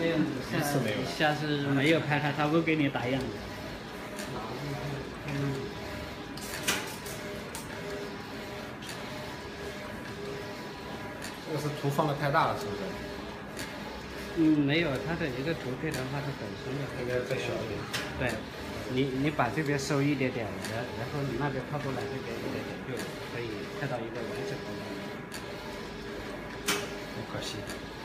这样子下次没有拍它，它会给你打样。 这个是图放的太大了，是不是？ 没有，它的一个图片的话，它本身应该再小一点。 对，你把这边收一点点，然后你那边靠过来，这边一点点就可以看到一个完整的。 不可惜。